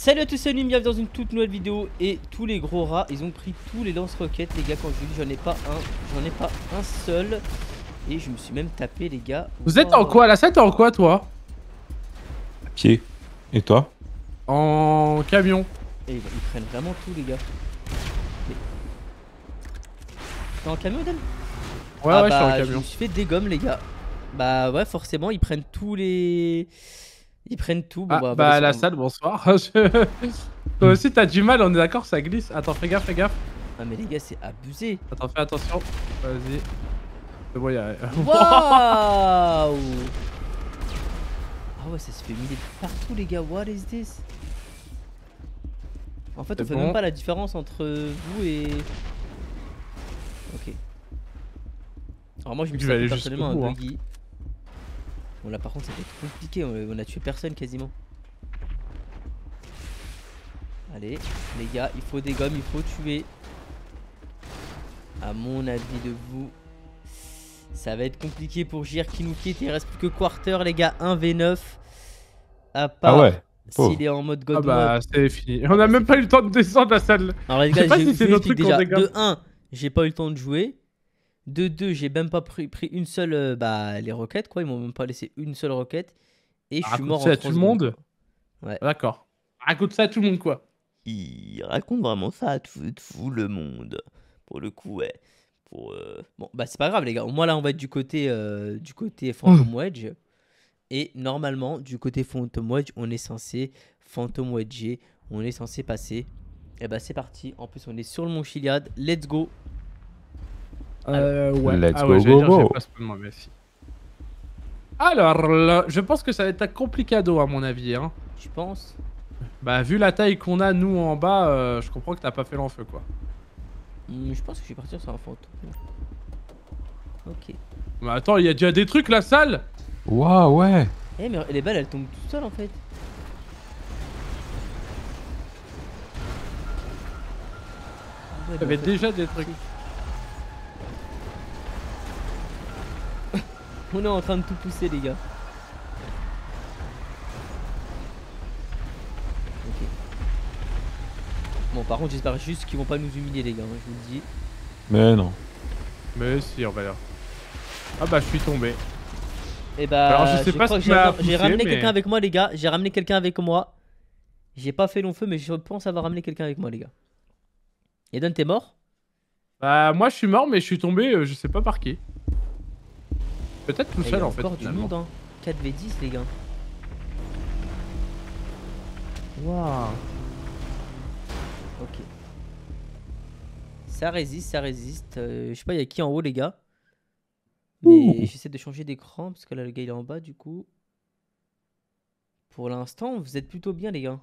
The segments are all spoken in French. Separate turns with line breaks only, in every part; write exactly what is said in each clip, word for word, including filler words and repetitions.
Salut à tous, salut, bienvenue dans une toute nouvelle vidéo. Et tous les gros rats, ils ont pris tous les lance-roquettes, les gars. Quand je vous dis, j'en ai pas un, j'en ai pas un seul. Et je me suis même tapé, les gars.
Vous êtes en quoi? La scène, t'es en quoi, toi?
À pied. Et toi?
En camion.
Et ils prennent vraiment tout, les gars. Mais... T'es en camion, Eden?
Ouais,
ah
ouais,
bah,
je suis en camion.
Je me suis fait dégomme, les gars. Bah ouais, forcément, ils prennent tous les... Ils prennent tout. Bon,
Ah,
bah,
bah,
bah
la
on...
salle, bonsoir. Je... Toi aussi, t'as du mal, on est d'accord, ça glisse. Attends, fais gaffe, fais gaffe.
Ah, mais les gars, c'est abusé.
Attends, fais attention. Vas-y. C'est bon, y'a...
Waouh! Ah ouais, ça se fait miner partout, les gars. What is this? En fait, on fait
bon.
même pas la différence entre vous et... Ok. Alors moi, je me suis
aller
personnellement un
jusqu'au bout, hein.
buggy. Bon là, par contre, ça fait compliqué. On on a tué personne quasiment. Allez, les gars, il faut des gommes, il faut tuer. À mon avis de vous, ça va être compliqué pour J R qui nous quitte. Il reste plus que Quarter, les gars. un v neuf. À part
Ah ouais.
s'il est en mode God
Ah bah,
mode.
c'est fini. On a même pas eu le temps de descendre la salle.
Alors les
Je
gars,
sais pas
je
si c'est notre truc qu'on
déjà.
dégomme.
De un, j'ai pas eu le temps de jouer. De deux, j'ai même pas pris, pris une seule. Euh, bah, les roquettes, quoi. Ils m'ont même pas laissé une seule roquette. Et je suis
Raconte
mort
ça
en
à
trois
tout le
secondes,
monde.
quoi. Ouais.
D'accord. Raconte ça à tout le monde, quoi.
Il raconte vraiment ça à tout, tout le monde. Pour le coup, ouais. Pour, euh... Bon, bah c'est pas grave, les gars. Moi, là, on va être du côté, euh, du côté Phantom Wedge. Et normalement, du côté Phantom Wedge, on est censé Phantom Wedge. On est censé passer. Et bah, c'est parti. En plus, on est sur le Mont Chiliad. Let's go.
Euh, ouais.
Let's
ah
go,
ouais,
go,
j'allais dire,
go.
j'ai pas spawné, mais si. Alors, là, je pense que ça va être un complicado, à mon avis, hein.
Tu penses?
Bah, vu la taille qu'on a, nous, en bas, euh, je comprends que t'as pas fait l'enfeu, quoi.
Mmh, je pense que je vais partir sur un fantôme. Ok.
Mais attends, il y a déjà des trucs, la salle.
Waouh, ouais.
Eh, mais les balles, elles tombent toutes seules, en fait. Ouais,
T'avais
bah, en fait,
déjà des trucs.
on est en train de tout pousser, les gars. Ok. Bon, par contre, j'espère juste qu'ils vont pas nous humilier, les gars, hein, je vous le dis.
Mais non.
Mais si, on va là. Ah bah, je suis tombé.
Et bah,
Alors, je sais
je
pas
crois
ce
que
qui m'a
j'ai
poussé,
ramené
mais-
quelqu'un avec moi, les gars. J'ai ramené quelqu'un avec moi. J'ai pas fait long feu, mais je pense avoir ramené quelqu'un avec moi, les gars. Eden, t'es mort?
Bah, moi, je suis mort, mais je suis tombé, euh, je sais pas par qui. Peut-être tout
Eh,
seul,
y a
en fait,
encore du
finalement.
monde, hein. quatre v dix, les gars.
Waouh.
Ok. Ça résiste, ça résiste. Euh, je sais pas, il y a qui en haut, les gars. Mais j'essaie de changer d'écran parce que là, le gars il est en bas, du coup. Pour l'instant, vous êtes plutôt bien, les gars.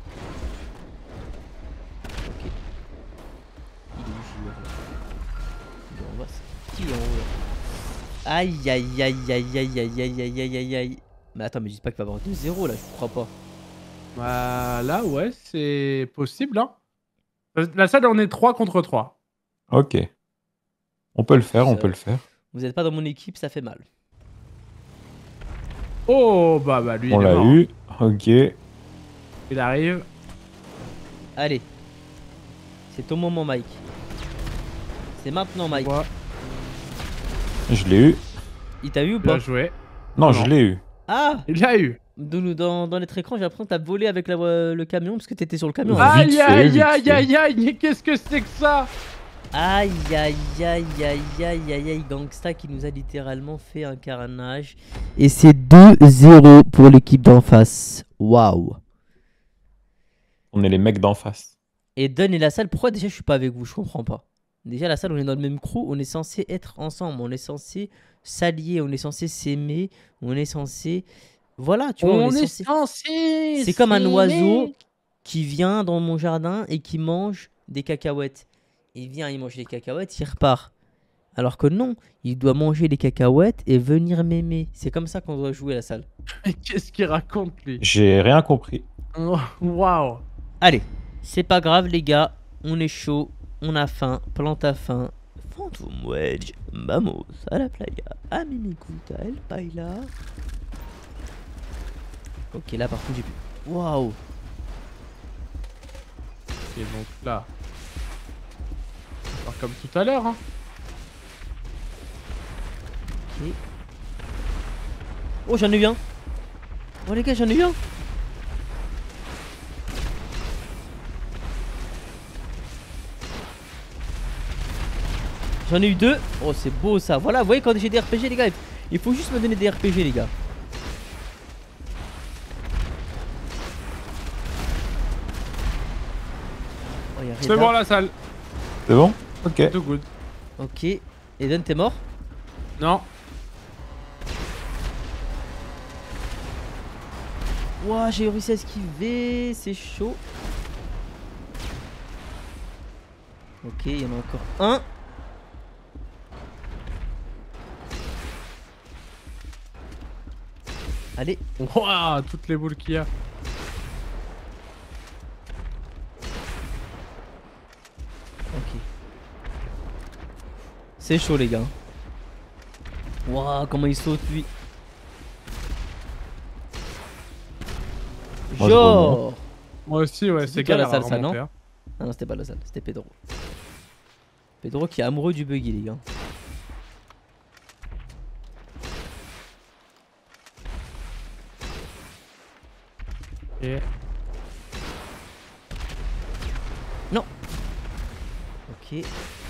Ok. Il est où, J R? Il est en bas, c'est qui est en haut là? Aïe, aïe, aïe, aïe, aïe, aïe, aïe, aïe, aïe, aïe, aïe. Mais attends, mais je dis pas qu'il va y avoir deux zéro là, je crois pas.
Bah, là, ouais, c'est possible, hein. La salle, on est trois contre trois.
Ok. On peut le faire, on
Ça-
peut le faire.
Vous êtes pas dans mon équipe, ça fait mal.
Oh, bah, bah, lui,
On
il est
l'a
mort.
eu. Ok.
Il arrive.
Allez. C'est ton moment, Mike. C'est maintenant, Mike.
Ouais,
Je l'ai eu.
Il t'a eu ou pas?
bien joué.
Non,
Non.
je l'ai eu.
Ah!
Il l'a eu.
Dans, dans, dans notre écran, j'ai l'impression que t'as volé avec la, euh, le camion parce que t'étais sur le camion.
Ah.
hein.
Vite
Aïe,
fait,
aïe,
vite
aïe,
fait.
aïe, aïe, mais qu'est-ce que c'est que ça?
Aïe, aïe, aïe, aïe, aïe, aïe, aïe. Gangsta qui nous a littéralement fait un carnage. Et c'est deux zéro pour l'équipe d'en face. Waouh.
On est les mecs d'en face.
Et Don et la salle, pourquoi déjà je suis pas avec vous? Je comprends pas. Déjà, la salle, on est dans le même crew. On est censé être ensemble. On est censé s'allier. On est censé s'aimer. On est censé. Voilà, tu vois.
On,
on est
est
censé...
censé.
C'est comme un
s'aimer.
oiseau qui vient dans mon jardin et qui mange des cacahuètes. Il vient, il mange les cacahuètes, il repart. Alors que non, il doit manger les cacahuètes et venir m'aimer. C'est comme ça qu'on doit jouer la salle.
Mais qu'est-ce qu'il raconte, lui?
J'ai rien compris.
Oh, waouh.
Allez, c'est pas grave les gars, on est chaud, on a faim, plante à faim. Phantom Wedge, vamos à la playa, a mi me gusta el bailar. Ok, là par contre j'ai pu... Waouh.
donc là. On va faire comme tout à l'heure. Hein.
Ok. Oh, j'en ai eu un. Oh, les gars, j'en ai eu un. J'en ai eu deux. Oh, c'est beau ça. Voilà, vous voyez, quand j'ai des R P G, les gars, il faut juste me donner des R P G, les gars. Oh, y a
C'est
Reda.
bon la salle.
C'est bon? Ok.
Tout good.
Ok. Eden, t'es mort?
Non.
Ouah, j'ai réussi à esquiver. C'est chaud. Ok, il y en a encore un. Allez.
Waouh, toutes les boules qu'il y a.
Ok. C'est chaud, les gars. Waouh, comment il saute, lui.
Moi, je
Genre.
Moi aussi, ouais,
C'est
c'est
toi la
galère à
salle, ça, non?
remonter, hein.
Ah non, c'était pas la salle, c'était Pedro. Pedro qui est amoureux du buggy, les gars.
Et...
Non. Ok.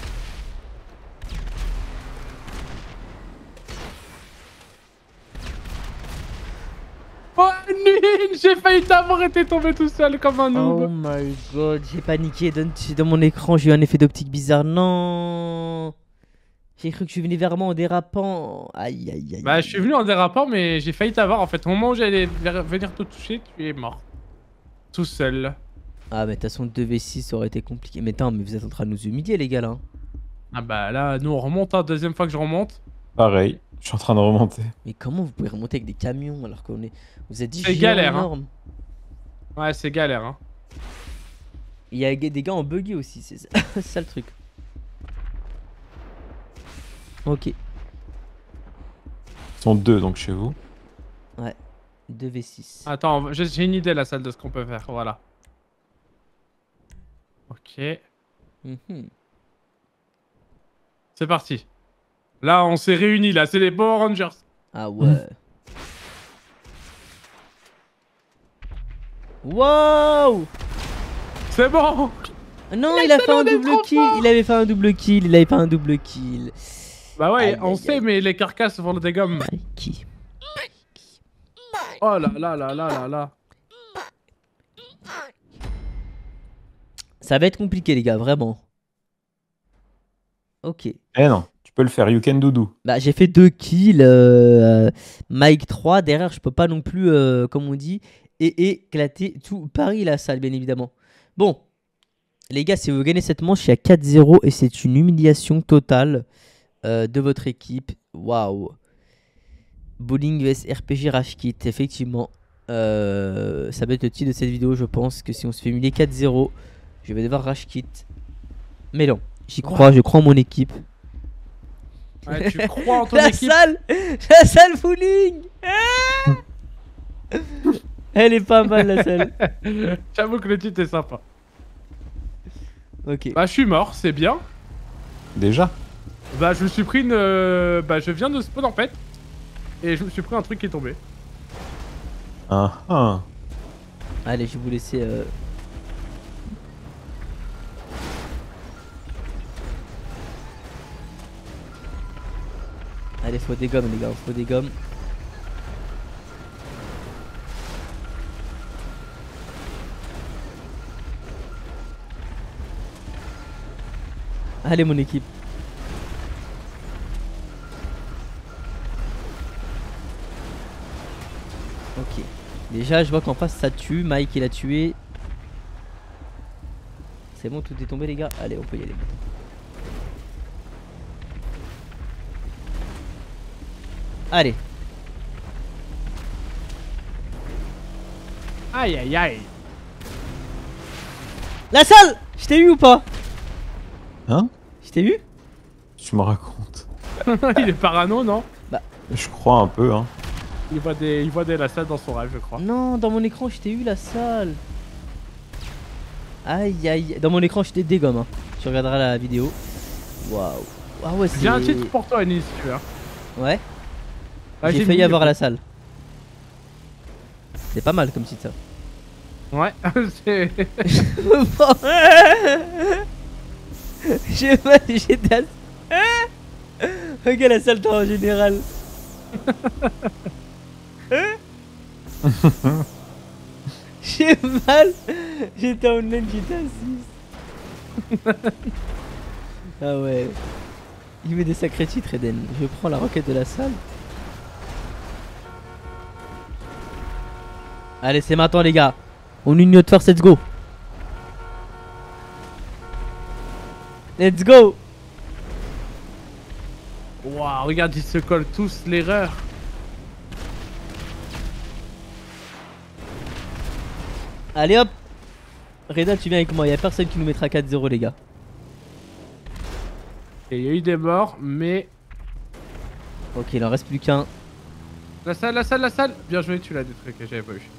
Oh, nul. J'ai failli t'avoir été tombé tout seul comme un
Oh
noob.
my god, j'ai paniqué. Dans, dans mon écran, j'ai eu un effet d'optique bizarre. Non. J'ai cru que tu venais vers moi en dérapant. Aïe, aïe, aïe.
Bah, je suis venu en dérapant, mais j'ai failli t'avoir en fait. Au moment où j'allais ver- venir te toucher, tu es mort. Tout seul.
Ah, mais de toute façon, deux v six, ça aurait été compliqué. Mais attends, mais vous êtes en train de nous humilier, les gars, là.
Ah bah là, nous on remonte, hein. Deuxième fois que je remonte.
Pareil, je suis en train de remonter.
Mais comment vous pouvez remonter avec des camions alors qu'on est. Vous êtes dit
C'est galère, hein.
énorme.
Ouais, c'est galère, hein.
Il y a des gars en buggy aussi, c'est ça, c'est ça le truc. Ok.
Ils sont deux donc chez vous.
Ouais. deux v six.
Attends, j'ai j'ai une idée la salle de ce qu'on peut faire, voilà. Ok.
Mhm.
C'est parti. Là, on s'est réunis, là, c'est les Power Rangers.
Ah ouais. Wow.
C'est bon.
Non, il a fait un
est
double
trop
kill.
fort.
Il avait fait un double kill. Il avait fait un double kill.
Bah ouais,
Aïe,
on
aïe,
sait,
aïe.
mais les carcasses vont le dégommer.
Qui?
Oh là là là là là là.
Ça va être compliqué, les gars, vraiment. Ok.
Eh non, tu peux le faire, you can do do.
Bah, j'ai fait deux kills. euh, Mike trois. Derrière, je peux pas non plus, euh, comme on dit, et éclater tout Paris, la salle, bien évidemment. Bon. Les gars, si vous gagnez cette manche, il y a quatre zéro et c'est une humiliation totale euh, de votre équipe. Waouh. Bowling vs R P G Rage Kit, effectivement. Euh, ça va être le titre de cette vidéo, je pense que si on se fait humilier quatre zéro, je vais devoir Rage Kit. Mais non, j'y crois, je crois en mon équipe.
Ouais, tu crois en ton
La
équipe?
salle, la salle bowling. Ah elle est pas mal, la salle.
J'avoue que le titre est sympa.
Ok.
Bah, je suis mort, c'est bien.
Déjà?
Bah, je me suis pris une. euh, Bah, je viens de spawn en fait. Et je me suis pris un truc qui est tombé.
Ah ah.
Allez, je vais vous laisser. Euh... Allez, faut des gommes, les gars, faut des gommes. Allez, mon équipe. Ok. Déjà, je vois qu'en face ça tue. Mike il a tué. C'est bon, tout est tombé, les gars. Allez, on peut y aller maintenant. Allez.
Aïe aïe aïe.
La salle. Je t'ai eu ou pas?
Hein?
Je t'ai eu?
Tu me racontes.
Il est parano, non?
Je crois un peu, hein.
Il voit des, il voit des la salle dans son rêve, je crois.
Non, dans mon écran, je t'ai eu la salle. Aïe aïe. Dans mon écran, je te dégomme. Hein. Tu regarderas la vidéo. Waouh. Ah ouais, c'est.
J'ai un titre pour toi, Anis, si tu veux.
Ouais.
Ah,
j'ai
j'ai
failli
mis-
avoir à la salle. C'est pas mal comme titre ça.
Ouais, c'est.
J'ai pas, j'étais à... Regarde la salle toi en général. J'ai mal. J'étais en laine, j'étais à six. Ah ouais. Il met des sacrés titres Eden. Je prends la roquette de la salle. Allez c'est maintenant les gars. On union de force, let's go. Let's go.
Waouh, regarde, ils se collent tous l'erreur.
Allez hop. Reda tu viens avec moi, y'a personne qui nous mettra quatre zéro les gars.
Et il y a eu des morts, mais.
Ok il en reste plus qu'un.
La salle, la salle, la salle. Bien joué, tu l'as détruit que j'avais pas eu.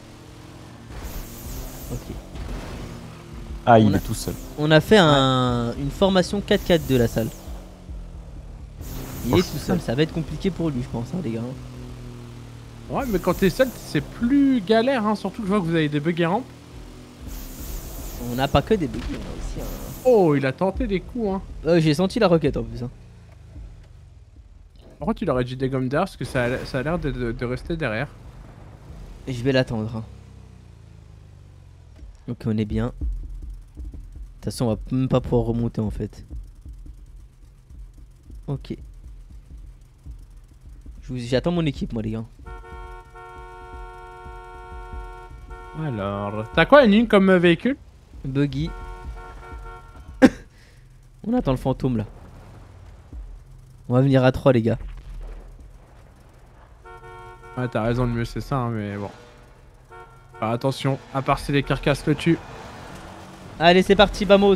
Ok.
Ah, il
On a-
est tout seul.
On a fait un, une formation quatre quatre deux la salle. Il
Oh,
est tout seul, ça va être compliqué pour lui je pense hein, les gars.
Ouais, mais quand t'es seul, c'est plus galère, hein. Surtout que je vois que vous avez des bugs errants.
On n'a pas que des bugs, on a aussi un...
Oh, il a tenté des coups, hein.
Euh, j'ai senti la roquette en plus. Hein.
Par contre, il aurait dû dégommer derrière parce que ça a, ça a l'air de, de- de rester derrière.
Et je vais l'attendre. Hein. Ok on est bien. De toute façon on va même pas pouvoir remonter en fait. Ok. Je vous- J'attends mon équipe moi les gars.
Alors, t'as quoi une ligne comme euh, véhicule?
Buggy. On attend le fantôme là. On va venir à trois les gars.
Ouais, t'as raison, le mieux c'est ça, hein, mais bon. Alors, attention, à part si les carcasses le tuent.
Allez c'est parti Vamos.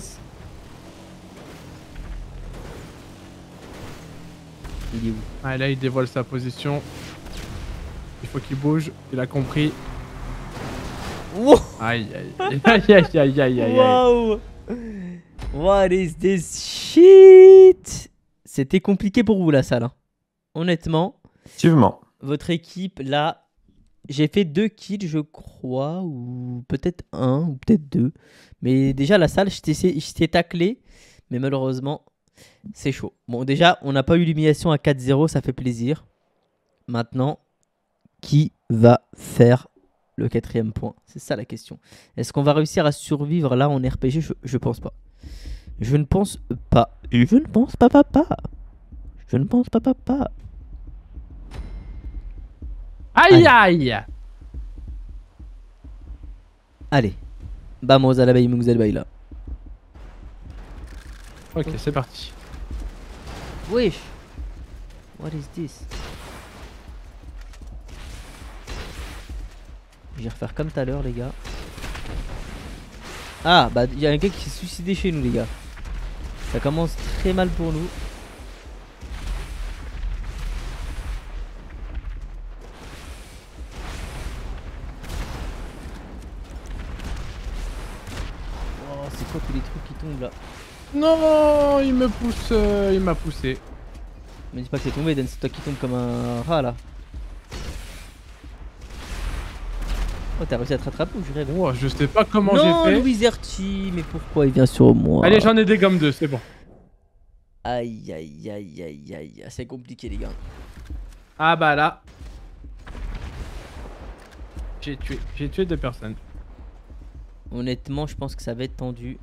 Il est où?
Ah, là, il dévoile sa position. Il faut qu'il bouge, il a compris.
Wow.
Aïe, aïe, aïe, aïe, aïe, aïe, aïe, aïe.
Wow. What is this shit? C'était compliqué pour vous la salle. Hein. Honnêtement,
Effectivement.
votre équipe là, j'ai fait deux kills je crois, ou peut-être un, ou peut-être deux. Mais déjà la salle, je t'ai je t'ai taclé, mais malheureusement, c'est chaud. Bon déjà, on n'a pas eu l'humiliation à quatre zéro, ça fait plaisir. Maintenant, qui va faire le quatrième point? C'est ça la question. Est-ce qu'on va réussir à survivre là en R P G? je, je pense pas. Je ne pense pas. Je ne pense pas, papa. Je ne pense pas, papa.
Aïe, aïe.
Allez. Vamos a la baille là.
Ok, c'est parti.
Wesh. What is this? Je vais refaire comme tout à l'heure, les gars. Ah, bah il y a un gars qui s'est suicidé chez nous, les gars. Ça commence très mal pour nous. Oh, c'est quoi tous les trucs qui tombent là?
Non, il me pousse, euh, il m'a poussé.
Me dis pas que c'est tombé, Dan, c'est toi qui tombe comme un rat là. Oh, t'as réussi à te rattraper ou je rêve?
Oh, je sais pas comment
Non,
j'ai fait.
Louis Zerti, mais pourquoi il vient sur moi?
Allez, j'en ai des gommes deux, c'est bon.
Aïe aïe aïe aïe aïe, c'est compliqué les gars.
Ah bah là. J'ai tué, j'ai tué deux personnes.
Honnêtement, je pense que ça va être tendu.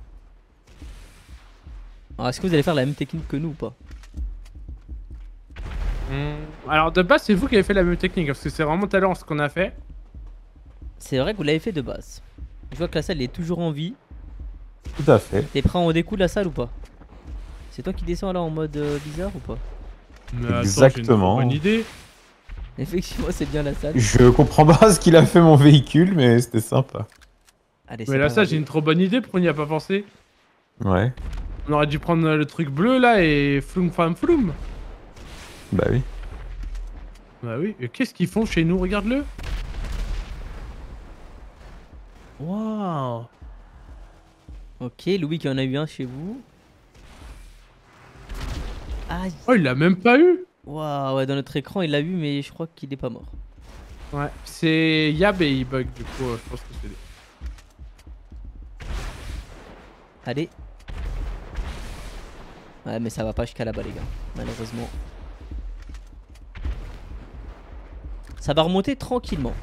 Alors, est-ce que vous allez faire la même technique que nous ou pas?
Hmm. Alors de base, c'est vous qui avez fait la même technique, parce que c'est vraiment tout à l'heure ce qu'on a fait.
C'est vrai que vous l'avez fait de base. Je vois que la salle est toujours en vie.
Tout à fait.
T'es prêt à en découdre la salle ou pas? C'est toi qui descends là en mode euh, bizarre ou pas?
Mais attends,
Exactement.
j'ai une bonne idée.
Effectivement, c'est bien la salle.
Je comprends pas ce qu'il a fait mon véhicule, mais c'était sympa.
Allez,
Mais là,
pas
ça,
grave.
j'ai une trop bonne idée, pourquoi on n'y a pas pensé?
Ouais.
On aurait dû prendre le truc bleu là et floum fam floum.
Bah oui.
Bah oui, et qu'est-ce qu'ils font chez nous? Regarde-le. Waouh.
Ok, Louis qui en a eu un chez vous. Aïe.
Oh, il l'a même pas eu.
Waouh, ouais, dans notre écran, il l'a eu, mais je crois qu'il est pas mort.
Ouais, c'est Yab et il bug du coup, euh, je pense que c'est...
Allez. Ouais, mais ça va pas jusqu'à là-bas, les gars. Malheureusement. Ça va remonter tranquillement.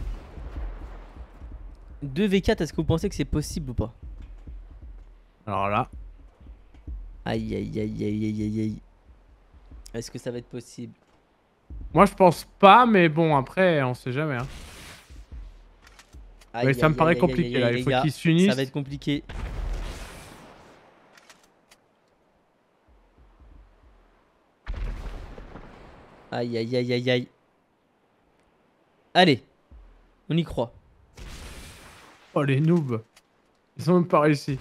deux v quatre, est-ce que vous pensez que c'est possible ou pas?
Alors là...
Aïe, aïe, aïe, aïe, aïe, aïe, aïe. Est-ce que ça va être possible?
Moi je pense pas, mais bon après on sait jamais. Hein.
Aïe,
Mais ça
aïe,
me paraît
aïe, aïe,
compliqué
aïe,
là,
aïe,
il
les
faut
gars,
qu'ils s'unissent.
Ça va être compliqué. Aïe, aïe, aïe, aïe, aïe. Allez, on y croit.
Oh les noobs, ils sont même pas réussi.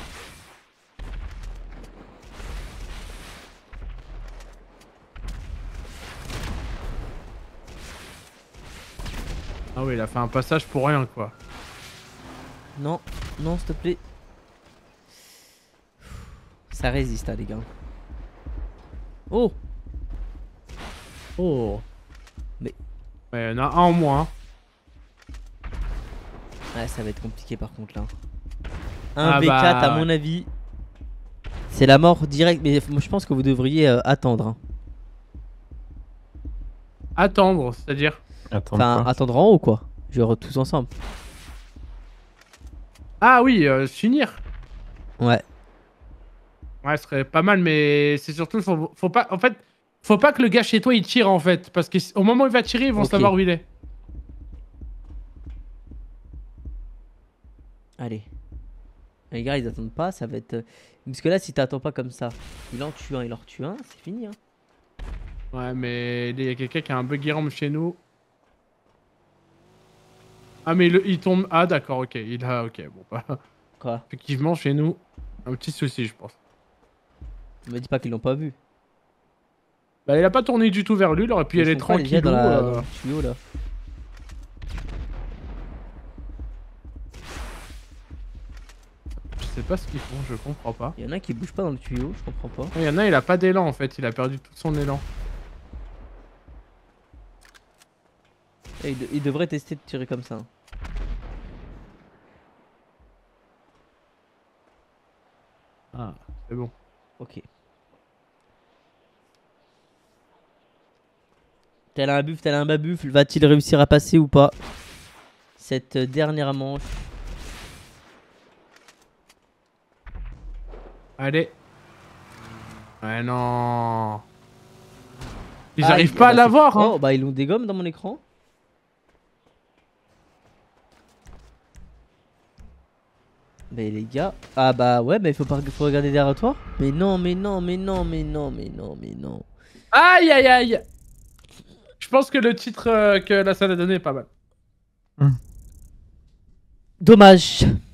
Ah oui, il a fait un passage pour rien quoi.
Non, non, s'il te plaît. Ça résiste, hein, les gars. Oh!
Oh.
Mais...
Ouais, il y en a un en moins.
Ouais, ça va être compliqué par contre là.
Ah
un v quatre
bah...
à mon avis. C'est la mort directe, mais moi je pense que vous devriez euh, attendre. Hein.
Attendre, c'est-à-dire...
Attendre
Enfin,
quoi.
attendre en haut quoi. Genre tous ensemble.
Ah oui, euh, s'unir.
Ouais.
Ouais, ce serait pas mal, mais c'est surtout, faut, faut pas... En fait, faut pas que le gars chez toi il tire en fait. Parce qu'au moment où il va tirer, ils vont
Ok.
savoir où il est.
Allez. Les gars, ils attendent pas, ça va être... Parce que là, si t'attends pas comme ça, il en tue un, il en tue un, c'est fini. Hein.
Ouais, mais il y a quelqu'un qui a un buggy ramp chez nous. Ah, mais le, il tombe... Ah, d'accord, ok. Il a... Ok, bon, bah...
Quoi?
Effectivement, chez nous, un petit souci, je pense.
Me dis pas qu'ils l'ont pas vu.
Bah, il a pas tourné du tout vers lui, il aurait pu y
Ils
aller
sont pas, les gars,
tranquillou.
dans, la,
euh.
dans le tuyau là.
Je sais pas ce qu'ils font, je comprends pas.
Il y en a qui bougent pas dans le tuyau, je comprends pas.
Il y en a, il a pas d'élan en fait, il a perdu tout son élan.
Et il, de- il devrait tester de tirer comme ça. Hein.
Ah, c'est bon.
Ok. Tel un buff, tel un babuff, va-t-il réussir à passer ou pas cette euh, dernière manche?
Allez. Ouais, non. Ils
Ah,
arrivent
il-
pas à
bah,
l'avoir,
c'est-
hein.
Oh, bah ils l'ont dégomme dans mon écran. Mais les gars... Ah bah ouais, mais il faut, pas... faut regarder derrière toi. Mais non, mais non, mais non, mais non, mais non, mais non.
Aïe, aïe, aïe. Je pense que le titre euh, que la salle a donné est pas mal.
Dommage.